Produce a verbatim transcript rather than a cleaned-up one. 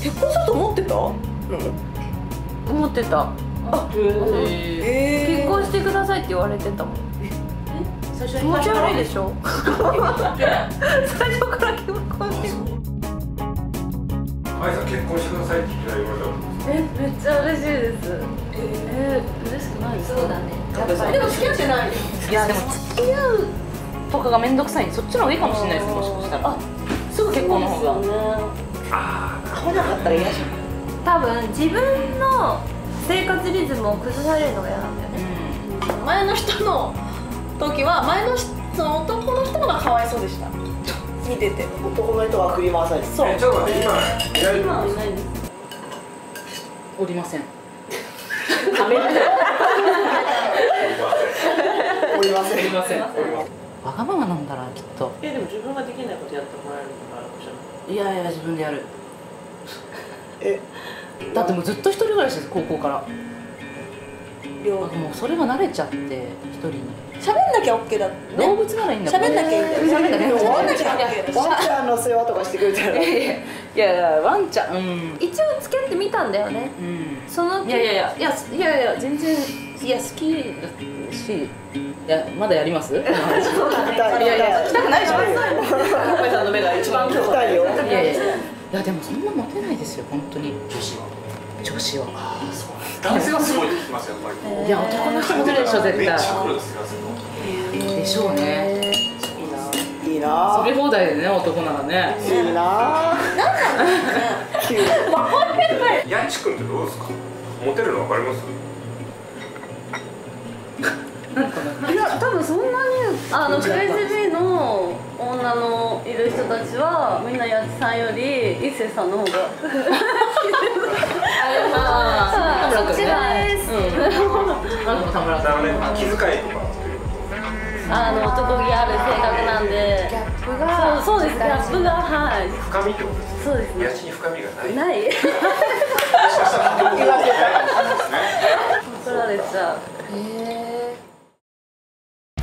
結婚すると思ってたの？ 思ってた。 あ、 え結婚してくださいって言われてたもん。 最初気持ち悪いでしょ。最初から結婚して。 あいさん結婚してくださいって言われたんですか？ え、めっちゃ嬉しいです。えー、嬉しくないですか？ そうだね。 でも付き合ってない。 いやでも付き合うとかがめんどくさいんで、そっちの方がいいかもしれないです。もしかしたら。すぐ結婚の方が。 ああ、 会わなかったら嫌じゃん。 多分自分の生活リズムを崩されるのが嫌なんだよね。 前の人の時は前の人その男の人のがかわいそうでした。見てて男の人が振り回されて。そう。 え、ちょっと待って、今いない今はいの？ ないです。 おりません。 ダメだ。おりません。 おりません。わがままなんだな、きっと。 え、でも自分ができないことやってもらえるのがあるじゃん。 いやいや、自分でやる。 え、 だってもうずっと一人暮らしです、高校から。 両もうそれが慣れちゃって、一人に。 喋んなきゃオッケーだ。 動物ならいいんだもん。 喋んなきゃいいんだよ。 喋んなきゃいいんだよ。 ワンちゃん、ワンちゃんの世話とかしてくれたら。 いやいや、ワンちゃん、うん。 一応付き合ってみたんだよね。 うん。 そのいやいやいや、いやいやいや、全然、いや、好きだし、いや、まだやります？いやいや、聞きたくないでしょ。 小林さんの目が一番今日聞きたいよ。 いやいや、いやでもそんなモテないですよ、本当に。女子は。女子は。 男性はすごいって聞きますよ、やっぱり。 いや、男の人モテるでしょ、絶めっちゃ対。 来るですよ、 でしょうね。 いいな。 遊び放題でね、男ならね。 いいな。 ヤンチ君ってどうですか？モテるの分かります？ いや多分そんなにあのクレイジー B の女のいる人たちはみんなやちさんより一星さんの方がああ、 そっちです。 なんか田村さん。 気遣いとかあの男気ある性格なんで。 ギャップが。 そうです。ギャップがはい。 深みってことですか？ そうですね。 家賃深みがない。 ない。 もしかしたら怒られちゃう。 へえ。